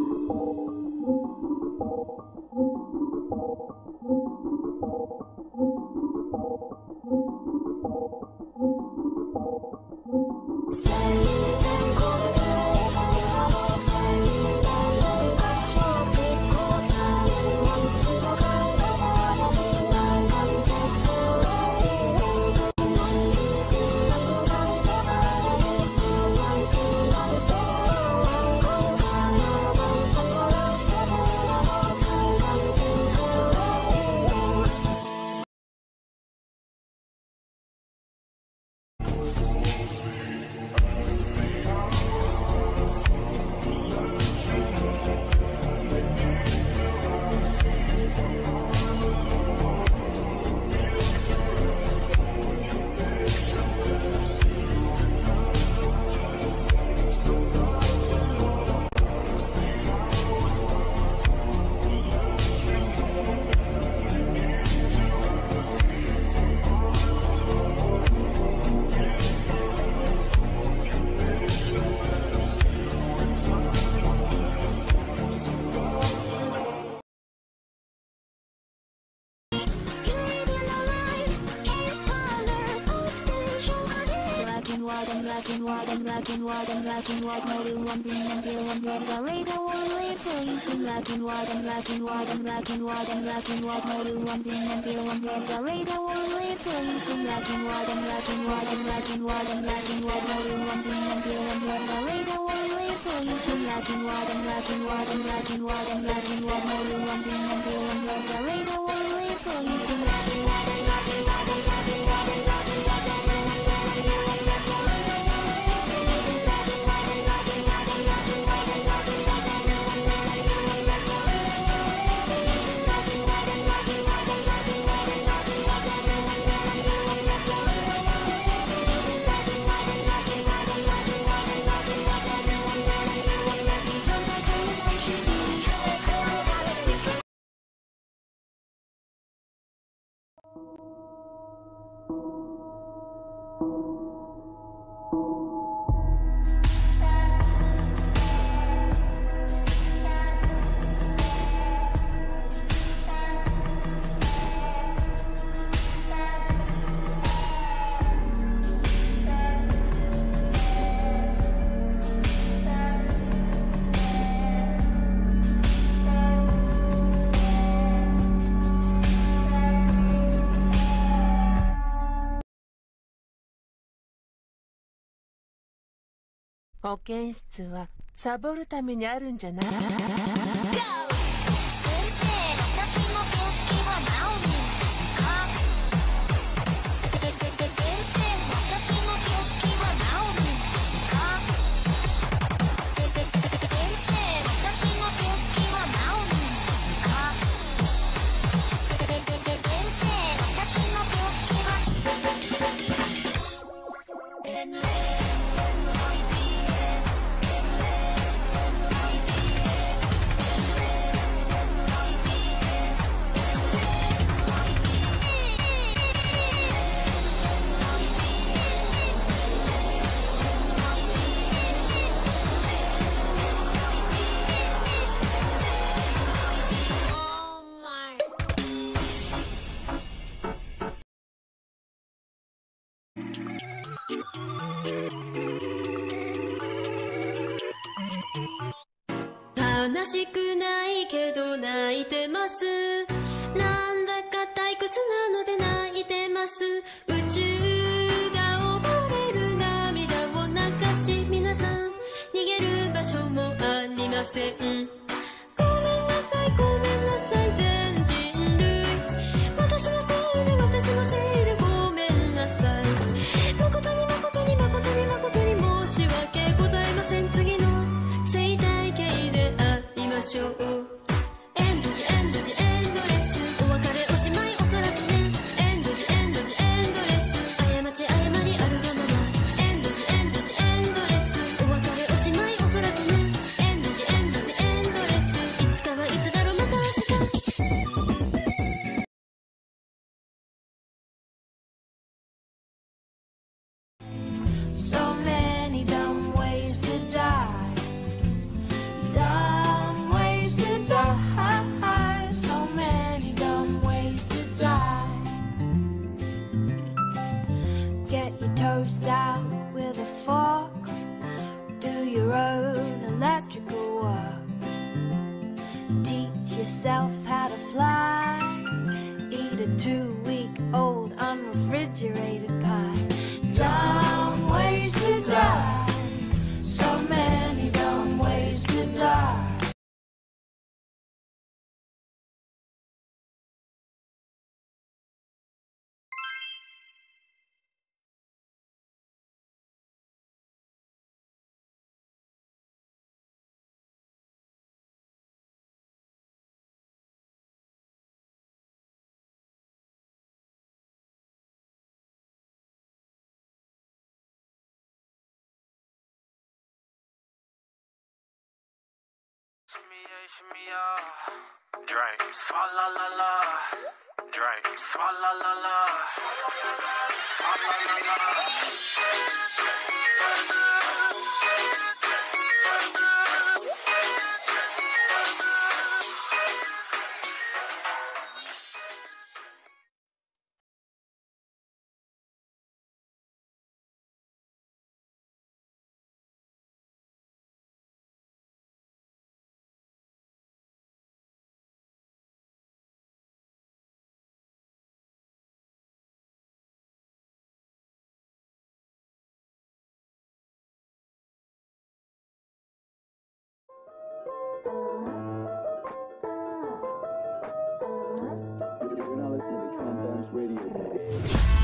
black and white and black and white, no real one green and pale and red. The radar only plays in black and white and black and white and black and white and black and white, no real one green and pale and red. The radar only plays in black and white and black and white and black and white and black and white, no real one green and pale and red. The radar only plays in black and white and black and white and black and white and black and white, no real one green and pale and red. The radar only plays in black and white and black and white and black and white and black and white. 保健室はサボるためにあるんじゃない？ 悲しくないけど泣いてます。なんだか退屈なので泣いてます。宇宙が溺れる涙を流し、皆さん逃げる場所もありません。ごめんなさいごめんなさい全人類、私のせいで私のせいでごめんなさい。誠に誠に誠に誠に申し訳ございません。次の生態系で会いましょう。エンドジエンドジエンド 2-week-old unrefrigerated pie. Dumb ways to die. So many dumb ways to die. Shimmy ya, drink, swalla la la, drink, swalla la la, swalla la la. You're now listening to Countdown's Radio.